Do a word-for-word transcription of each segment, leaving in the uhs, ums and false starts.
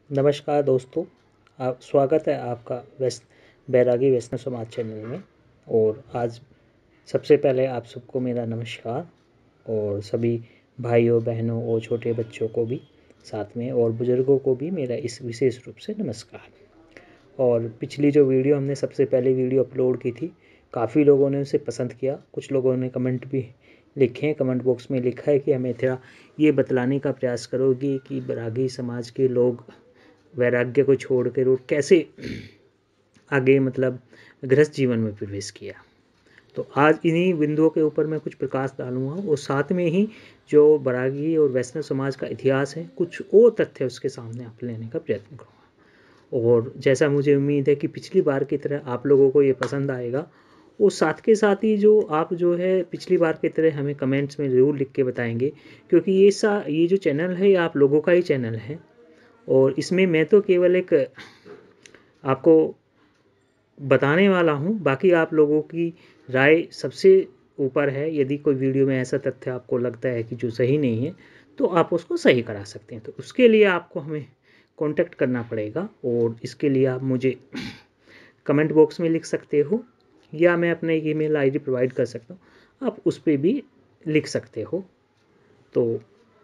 नमस्कार दोस्तों, आप स्वागत है आपका वैस बैरागी वैष्णव समाज चैनल में। और आज सबसे पहले आप सबको मेरा नमस्कार, और सभी भाइयों बहनों और छोटे बच्चों को भी साथ में, और बुज़ुर्गों को भी मेरा इस विशेष रूप से नमस्कार। और पिछली जो वीडियो हमने सबसे पहले वीडियो अपलोड की थी, काफ़ी लोगों ने उसे पसंद किया। कुछ लोगों ने कमेंट भी लिखे हैं, कमेंट बॉक्स में लिखा है कि हमें थोड़ा ये बतलाने का प्रयास करोगे कि बैरागी समाज के लोग वैराग्य को छोड़ कर और कैसे आगे मतलब गृहस्थ जीवन में प्रवेश किया। तो आज इन्हीं बिंदुओं के ऊपर मैं कुछ प्रकाश डालूंगा, और साथ में ही जो बैरागी और वैष्णव समाज का इतिहास है, कुछ और तथ्य उसके सामने आप लेने का प्रयत्न करूँगा। और जैसा मुझे उम्मीद है कि पिछली बार की तरह आप लोगों को ये पसंद आएगा, और साथ के साथ ही जो आप जो है पिछली बार की तरह हमें कमेंट्स में ज़रूर लिख के बताएंगे, क्योंकि ये सा ये जो चैनल है ये आप लोगों का ही चैनल है, और इसमें मैं तो केवल एक आपको बताने वाला हूँ। बाकी आप लोगों की राय सबसे ऊपर है। यदि कोई वीडियो में ऐसा तथ्य आपको लगता है कि जो सही नहीं है, तो आप उसको सही करा सकते हैं। तो उसके लिए आपको हमें कांटेक्ट करना पड़ेगा, और इसके लिए आप मुझे कमेंट बॉक्स में लिख सकते हो, या मैं अपने ईमेल आईडी प्रोवाइड कर सकता हूँ, आप उस पर भी लिख सकते हो। तो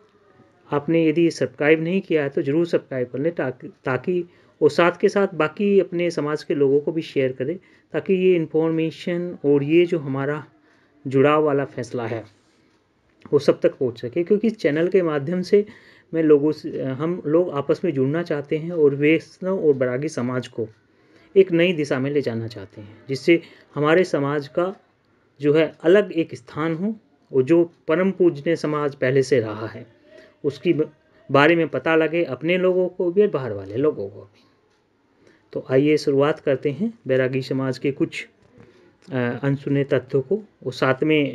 आपने यदि सब्सक्राइब नहीं किया है तो ज़रूर सब्सक्राइब कर लें, ताकि ताकि और साथ के साथ बाकी अपने समाज के लोगों को भी शेयर करें, ताकि ये इन्फॉर्मेशन और ये जो हमारा जुड़ाव वाला फैसला है वो सब तक पहुंच सके। क्योंकि इस चैनल के माध्यम से मैं लोगों से हम लोग आपस में जुड़ना चाहते हैं, और वैष्णव और बैरागी समाज को एक नई दिशा में ले जाना चाहते हैं, जिससे हमारे समाज का जो है अलग एक स्थान हो, और जो परम पूजनीय समाज पहले से रहा है उसकी बारे में पता लगे अपने लोगों को भी और बाहर वाले लोगों को भी। तो आइए शुरुआत करते हैं बैरागी समाज के कुछ अनसुने तथ्यों को, और साथ में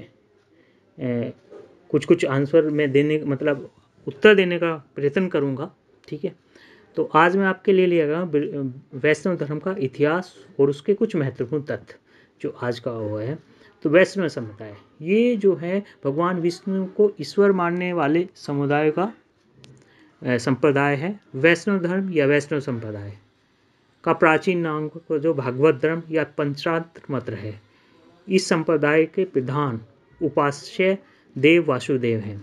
आ, कुछ कुछ आंसर मैं देने मतलब उत्तर देने का प्रयत्न करूंगा। ठीक है, तो आज मैं आपके लिए लिया गया वैष्णव धर्म का इतिहास और उसके कुछ महत्वपूर्ण तथ्य जो आज का हुआ है। तो वैष्णव समुदाय ये जो है भगवान विष्णु को ईश्वर मानने वाले समुदाय का संप्रदाय है। वैष्णव धर्म या वैष्णव संप्रदाय का प्राचीन नाम को जो भागवत धर्म या पंचात्र मत है। इस संप्रदाय के प्रधान उपास्य देव वासुदेव हैं।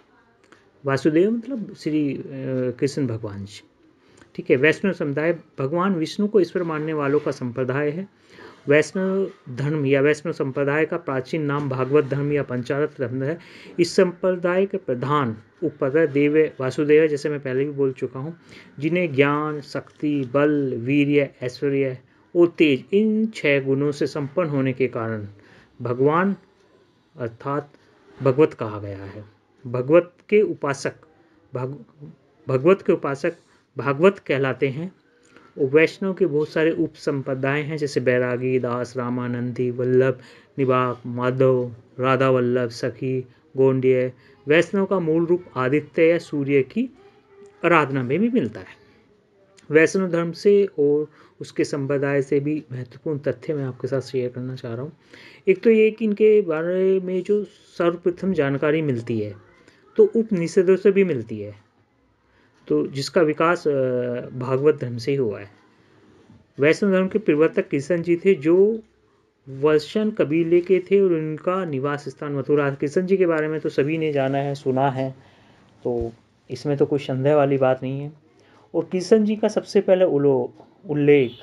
वासुदेव मतलब श्री कृष्ण भगवान जी। ठीक है, वैष्णव समुदाय भगवान विष्णु को ईश्वर मानने वालों का संप्रदाय है। वैष्णव धर्म या वैष्णव संप्रदाय का प्राचीन नाम भागवत धर्म या पंचात्र धर्म है। इस संप्रदाय के प्रधान उपाध्याय देव वासुदेव, जैसे मैं पहले भी बोल चुका हूँ, जिन्हें ज्ञान, शक्ति, बल, वीर्य, ऐश्वर्य और तेज इन छह गुणों से संपन्न होने के कारण भगवान अर्थात भगवत कहा गया है। भगवत के उपासक भग, भगवत के उपासक भागवत कहलाते हैं। वैष्णव के बहुत सारे उप संप्रदाय हैं, जैसे बैरागी, दास, रामानंदी, वल्लभ, निवाक, माधव, राधा वल्लभ, सखी, गोंड्य। वैष्णव का मूल रूप आदित्य या सूर्य की आराधना में भी मिलता है। वैष्णव धर्म से और उसके संप्रदाय से भी महत्वपूर्ण तथ्य मैं आपके साथ शेयर करना चाह रहा हूँ। एक तो ये कि इनके बारे में जो सर्वप्रथम जानकारी मिलती है तो उपनिषदों से भी मिलती है, तो जिसका विकास भागवत धर्म से ही हुआ है। वैष्णव धर्म के प्रवर्तक कृष्ण जी थे, जो वैश्य कबीले के थे, और उनका निवास स्थान मथुरा। कृष्ण जी के बारे में तो सभी ने जाना है, सुना है, तो इसमें तो कोई संदेह वाली बात नहीं है। और कृष्ण जी का सबसे पहले उल्लेख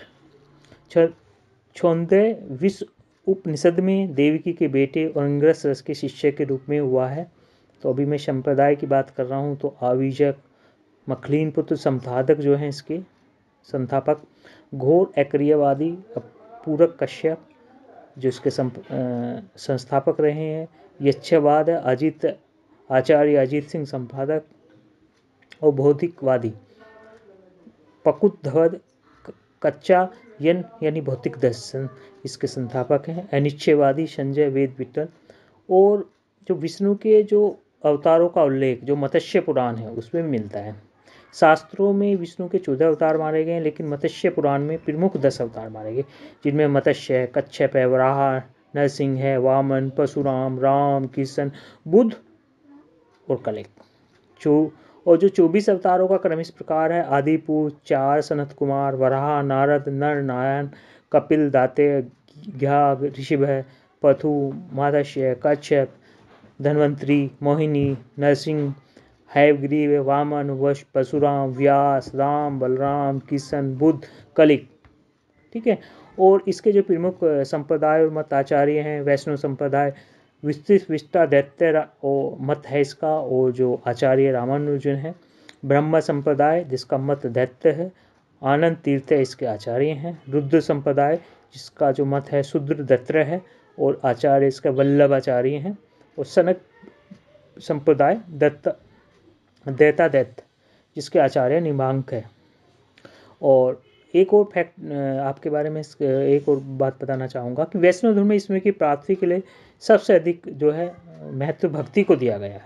छौंदह विश्व उपनिषद में देवकी के बेटे और अंगिरस रस के शिष्य के रूप में हुआ है। तो अभी मैं संप्रदाय की बात कर रहा हूँ, तो आविजक, मखलीन पुत्र संपादक जो हैं इसके संस्थापक, घोर ऐक्यवादी पूरक कश्यप जो इसके संस्थापक रहे हैं, यक्षवाद अजित आचार्य अजीत सिंह संपादक, और भौतिकवादी पकुद्धवद कच्चा यन यानी भौतिक दर्शन इसके संस्थापक हैं, अनिश्चयवादी संजय वेद विठल। और जो विष्णु के जो अवतारों का उल्लेख जो मत्स्य पुराण है उसमें मिलता है। शास्त्रों में विष्णु के चौदह अवतार मारे गए, लेकिन मत्स्य पुराण में प्रमुख दस अवतार मारे गए, जिनमें मत्स्य, कच्छप है, वराह, नरसिंह है, वामन, परशुराम, राम, कृष्ण, बुद्ध और कलिक। जो और जो चौबीस अवतारों का क्रम इस प्रकार है: आदि पुरुष चार, सनत कुमार, वराह, नारद, नर नारायण, कपिल, दाते, घ्या, ऋषभ, पथु, मादस्य, कच्छप, धन्वंतरी, मोहिनी, नरसिंह, हैवग्रीव, वामन, वश, परशुराम, व्यास, राम, बलराम, किशन, बुद्ध, कलिक। ठीक है। और इसके जो प्रमुख संप्रदाय और मत आचार्य हैं: वैष्णव संप्रदाय विस्तृत विष्टा दैत्य और मत है इसका, और जो आचार्य रामानुजन है। ब्रह्म संप्रदाय जिसका मत दैत्य है, आनंद तीर्थ इसके आचार्य हैं। रुद्र संप्रदाय जिसका जो मत है शूद्र दत्र है, और आचार्य इसका वल्लभ आचार्य हैं। और सनक संप्रदाय दत्त दैता दैत्य जिसके आचार्य निमांक है। और एक और फैक्ट आपके बारे में एक और बात बताना चाहूँगा कि वैष्णव धर्म में ईश्वर की प्राप्ति के लिए सबसे अधिक जो है महत्व भक्ति को दिया गया है।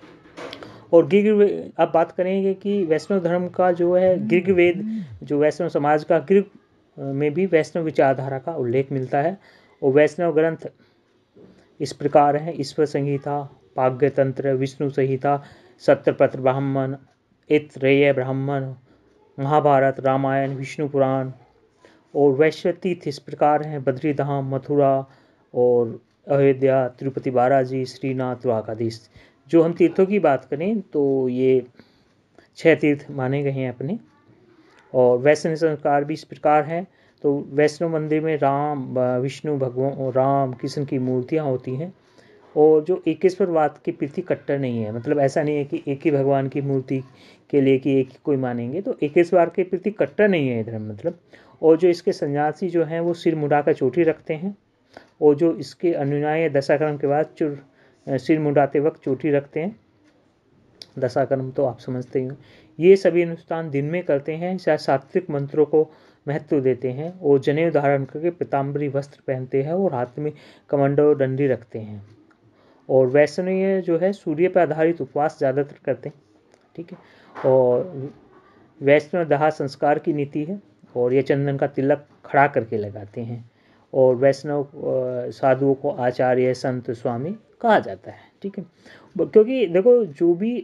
और गिग आप बात करेंगे कि वैष्णव धर्म का जो है गिगवेद, जो वैष्णव समाज का गिग में भी वैष्णव विचारधारा का उल्लेख मिलता है। और वैष्णव ग्रंथ इस प्रकार हैं: ईश्वर संहिता, पाग्य तंत्र, विष्णु संहिता, सत्यपत्र ब्राह्मण, ऐतरेय ब्राह्मण, महाभारत, रामायण, विष्णु पुराण। और वैश्व तीर्थ इस प्रकार हैं: बद्रीधाम, मथुरा और अयोध्या, तिरुपति बालाजी, श्रीनाथ, द्वारकाधीश। जो हम तीर्थों की बात करें तो ये छह तीर्थ माने गए हैं अपने। और वैष्णव संस्कार भी इस प्रकार हैं। तो वैष्णव मंदिर में राम, विष्णु भगवान, राम, कृष्ण की मूर्तियाँ होती हैं। और जो एकेश्वरवाद के प्रति कट्टर नहीं है, मतलब ऐसा नहीं है कि एक ही भगवान की मूर्ति के लिए कि एक ही कोई मानेंगे, तो एकेश्वर के प्रति कट्टर नहीं है धर्म मतलब। और जो इसके सन्यासी जो हैं वो सिर मुड़ाकर चोटी रखते हैं, और जो इसके अनुयायी दशाकर्म के बाद चुर सिर मुड़ाते वक्त चोटी रखते हैं। दशाकर्म तो आप समझते ही हो। ये सभी अनुष्ठान दिन में करते हैं, शायद सात्विक मंत्रों को महत्व देते हैं, और जनेऊ धारण करके पीताम्बरी वस्त्र पहनते हैं और हाथ में कमंडल और डंडी रखते हैं। और वैष्णव जो है सूर्य पर आधारित उपवास ज़्यादातर करते हैं। ठीक है। और वैष्णव दाह संस्कार की नीति है, और ये चंदन का तिलक खड़ा करके लगाते हैं। और वैष्णव साधुओं को आचार्य, संत, स्वामी कहा जाता है। ठीक है। क्योंकि देखो जो भी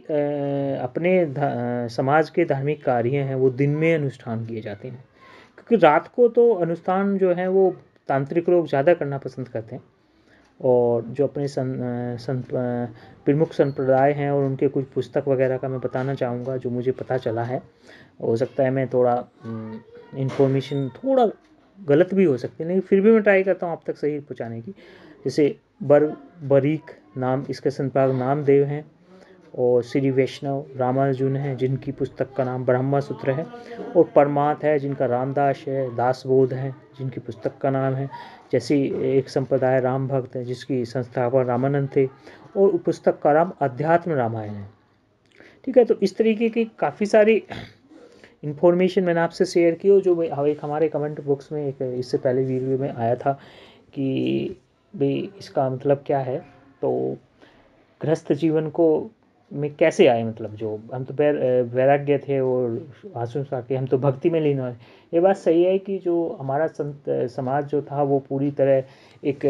अपने समाज के धार्मिक कार्य हैं वो दिन में अनुष्ठान किए जाते हैं, क्योंकि रात को तो अनुष्ठान जो है वो तांत्रिक लोग ज़्यादा करना पसंद करते हैं। और जो अपने सं, सं, प्रमुख संप्रदाय हैं और उनके कुछ पुस्तक वगैरह का मैं बताना चाहूँगा जो मुझे पता चला है। हो सकता है मैं थोड़ा इन्फॉर्मेशन थोड़ा गलत भी हो सकती है, लेकिन फिर भी मैं ट्राई करता हूँ आप तक सही पहुँचाने की। जैसे बर बरीक नाम इसके संपादक नामदेव हैं, और श्री वैष्णव रामानुजन हैं जिनकी पुस्तक का नाम ब्रह्म सूत्र है, और परमार्थ है जिनका रामदास है, दासबोध है जिनकी पुस्तक का नाम है। जैसे एक संप्रदाय राम भक्त है जिसकी संस्थापक रामानंद थे, और पुस्तक का नाम अध्यात्म रामायण है। ठीक है। तो इस तरीके की काफ़ी सारी इन्फॉर्मेशन मैंने आपसे शेयर की, और जो एक हमारे कमेंट बॉक्स में एक इससे पहले वीडियो में आया था कि भाई इसका मतलब क्या है, तो गृहस्थ जीवन को में कैसे आए, मतलब जो हम तो वैराग्य थे और आंसू के हम तो भक्ति में लीन हुए। ये बात सही है कि जो हमारा संत समाज जो था वो पूरी तरह एक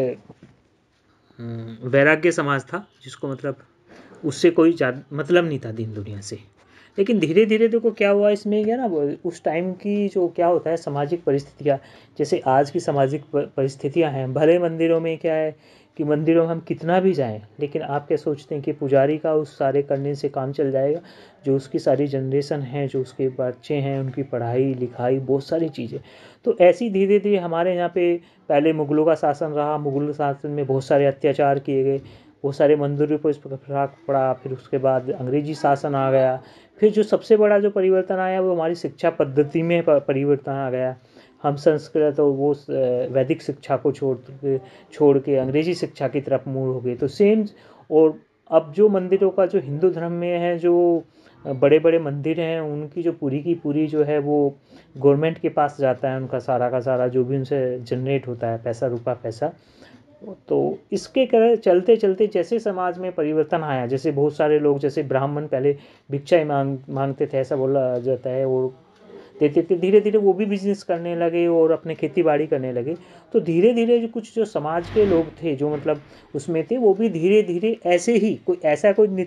वैराग्य समाज था, जिसको मतलब उससे कोई ज़्यादा मतलब नहीं था दिन दुनिया से। लेकिन धीरे धीरे देखो क्या हुआ इसमें, क्या ना उस टाइम की जो क्या होता है सामाजिक परिस्थितियाँ, जैसे आज की सामाजिक परिस्थितियाँ हैं, भले मंदिरों में क्या है कि मंदिरों में हम कितना भी जाएं, लेकिन आप क्या सोचते हैं कि पुजारी का उस सारे करने से काम चल जाएगा? जो उसकी सारी जनरेशन है, जो उसके बच्चे हैं, उनकी पढ़ाई लिखाई बहुत सारी चीज़ें। तो ऐसी धीरे धीरे हमारे यहाँ पे पहले मुग़लों का शासन रहा, मुग़ल शासन में बहुत सारे अत्याचार किए गए, बहुत सारे मंदिरों पर इस पर फर्क पड़ा। फिर उसके बाद अंग्रेजी शासन आ गया। फिर जो सबसे बड़ा जो परिवर्तन आया वो हमारी शिक्षा पद्धति में परिवर्तन आ गया। हम संस्कृत और वो वैदिक शिक्षा को छोड़ के छोड़ के अंग्रेजी शिक्षा की तरफ मूव हो गए। तो सेम, और अब जो मंदिरों का जो हिंदू धर्म में है, जो बड़े बड़े मंदिर हैं, उनकी जो पूरी की पूरी जो है वो गवर्नमेंट के पास जाता है, उनका सारा का सारा जो भी उनसे जनरेट होता है पैसा, रुपया पैसा। तो इसके कारण चलते चलते जैसे समाज में परिवर्तन आया, जैसे बहुत सारे लोग, जैसे ब्राह्मण पहले भिक्षा ही मांग मांगते थे ऐसा बोला जाता है, और देते थे, धीरे धीरे वो भी बिजनेस करने लगे और अपने खेती बाड़ी करने लगे। तो धीरे धीरे जो कुछ जो समाज के लोग थे जो मतलब उसमें थे, वो भी धीरे धीरे ऐसे ही कोई ऐसा कोई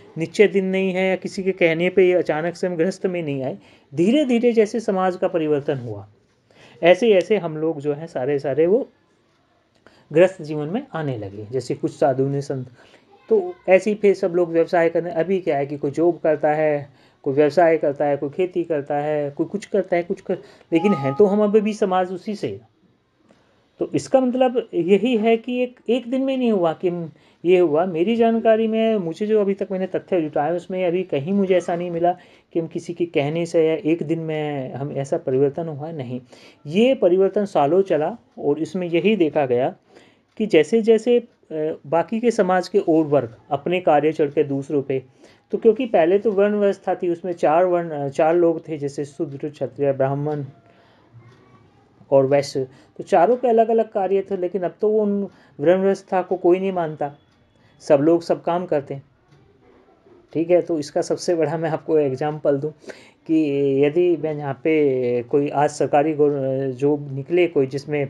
निश्चय दिन नहीं है या किसी के कहने पे ये अचानक से हम गृहस्थ में नहीं आए। धीरे धीरे जैसे समाज का परिवर्तन हुआ, ऐसे ऐसे हम लोग जो हैं सारे सारे वो गृहस्थ जीवन में आने लगे। जैसे कुछ साधु ने संत, तो ऐसे ही फिर सब लोग व्यवसाय करने। अभी क्या है कि कोई जॉब करता है, कोई व्यवसाय करता है, कोई खेती करता है, कोई कुछ करता है, कुछ कर, लेकिन है तो हम अभी भी समाज उसी से। तो इसका मतलब यही है कि एक एक दिन में नहीं हुआ कि ये हुआ। मेरी जानकारी में मुझे जो अभी तक मैंने तथ्य जुटाए उसमें अभी कहीं मुझे ऐसा नहीं मिला कि हम किसी के कहने से या एक दिन में हम ऐसा परिवर्तन हुआ, नहीं। ये परिवर्तन सालों चला और इसमें यही देखा गया कि जैसे जैसे बाकी के समाज के और वर्ग अपने कार्य चढ़ के दूसरों पे, तो क्योंकि पहले तो वर्ण व्यवस्था थी, उसमें चार वर्ण चार लोग थे, जैसे शूद्र, क्षत्रिय, ब्राह्मण और वैश्य, तो चारों के अलग अलग कार्य थे। लेकिन अब तो वो उन वर्ण व्यवस्था को कोई नहीं मानता, सब लोग सब काम करते हैं, ठीक है। तो इसका सबसे बड़ा मैं आपको एग्जाम्पल दूं कि यदि मैं यहाँ पे कोई आज सरकारी जॉब निकले कोई जिसमें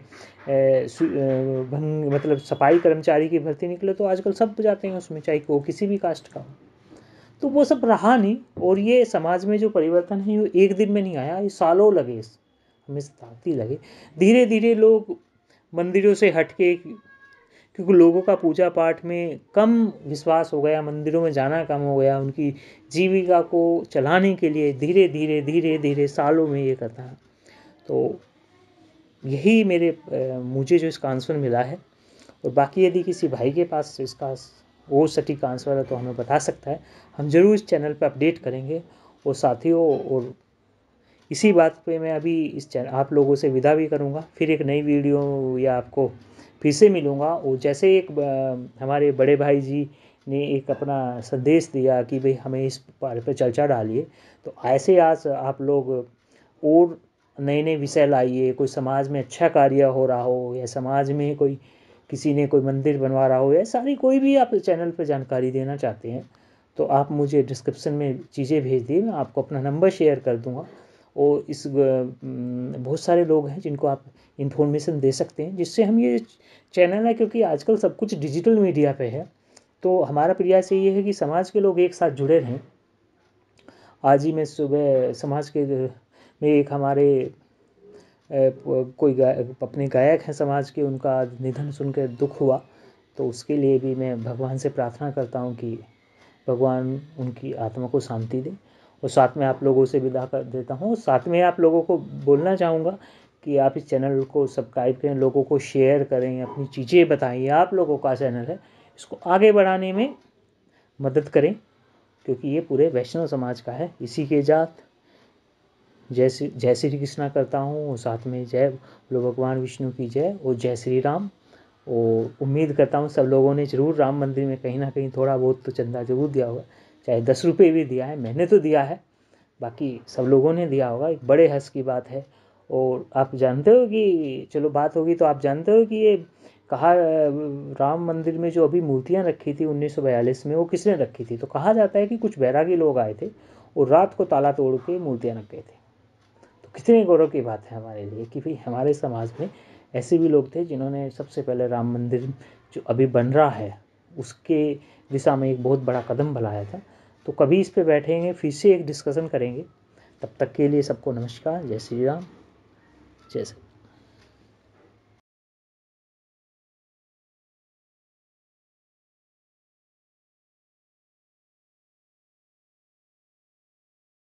भंग मतलब सफाई कर्मचारी की भर्ती निकले, तो आजकल सब जाते हैं उसमें, चाहे वो किसी भी कास्ट का हो। तो वो सब रहा नहीं। और ये समाज में जो परिवर्तन है वो एक दिन में नहीं आया, ये सालों लगे, हमें शताब्दी लगे। धीरे धीरे लोग मंदिरों से हटके, क्योंकि लोगों का पूजा पाठ में कम विश्वास हो गया, मंदिरों में जाना कम हो गया, उनकी जीविका को चलाने के लिए धीरे धीरे धीरे धीरे सालों में ये करता है। तो यही मेरे मुझे जो इसका आंसर मिला है। और बाकी यदि किसी भाई के पास इसका वो सटीक आंसर है तो हमें बता सकता है, हम जरूर इस चैनल पर अपडेट करेंगे। और साथियों, और इसी बात पे मैं अभी इस चैनल आप लोगों से विदा भी करूँगा, फिर एक नई वीडियो या आपको फिर से मिलूँगा। और जैसे एक हमारे बड़े भाई जी ने एक अपना संदेश दिया कि भाई हमें इस बारे पर चर्चा डालिए, तो ऐसे आज आप लोग और नए नए विषय लाइए। कोई समाज में अच्छा कार्य हो रहा हो, या समाज में कोई किसी ने कोई मंदिर बनवा रहा हो, या सारी कोई भी आप चैनल पर जानकारी देना चाहते हैं, तो आप मुझे डिस्क्रिप्शन में चीज़ें भेज दिए, मैं आपको अपना नंबर शेयर कर दूँगा। और इस बहुत सारे लोग हैं जिनको आप इन्फॉर्मेशन दे सकते हैं, जिससे हम ये चैनल है, क्योंकि आजकल सब कुछ डिजिटल मीडिया पे है, तो हमारा प्रयास ये है कि समाज के लोग एक साथ जुड़े रहें। आज ही मैं सुबह समाज के में एक हमारे कोई गाय अपने गायक हैं समाज के, उनका निधन सुनकर दुख हुआ, तो उसके लिए भी मैं भगवान से प्रार्थना करता हूँ कि भगवान उनकी आत्मा को शांति दे। और साथ में आप लोगों से विदा कर देता हूँ। साथ में आप लोगों को बोलना चाहूँगा कि आप इस चैनल को सब्सक्राइब करें, लोगों को शेयर करें, अपनी चीज़ें बताएं। आप लोगों का चैनल है, इसको आगे बढ़ाने में मदद करें, क्योंकि ये पूरे वैष्णव समाज का है। इसी के जात जय श्री जय श्री कृष्णा करता हूँ, और साथ में जय बोलो भगवान विष्णु की जय, और जय श्री राम। और उम्मीद करता हूँ सब लोगों ने ज़रूर राम मंदिर में कहीं ना कहीं थोड़ा बहुत तो चंदा जरूर दिया होगा, चाहे दस रुपये भी दिया है, मैंने तो दिया है, बाकी सब लोगों ने दिया होगा। एक बड़े हर्ष की बात है। और आप जानते हो कि चलो बात होगी तो आप जानते हो कि ये कहा राम मंदिर में जो अभी मूर्तियाँ रखी थी उन्नीस सौ बयालीस में, वो किसने रखी थी? तो कहा जाता है कि कुछ बैरागी लोग आए थे और रात को ताला तोड़ के मूर्तियाँ रख गए थे। तो कितने गौरव की बात है हमारे लिए कि भाई हमारे समाज में ऐसे भी लोग थे जिन्होंने सबसे पहले राम मंदिर जो अभी बन रहा है उसके दिशा में एक बहुत बड़ा कदम बढ़ाया था। तो कभी इस पे बैठेंगे, फिर से एक डिस्कशन करेंगे। तब तक के लिए सबको नमस्कार, जय श्री राम, जय श्री।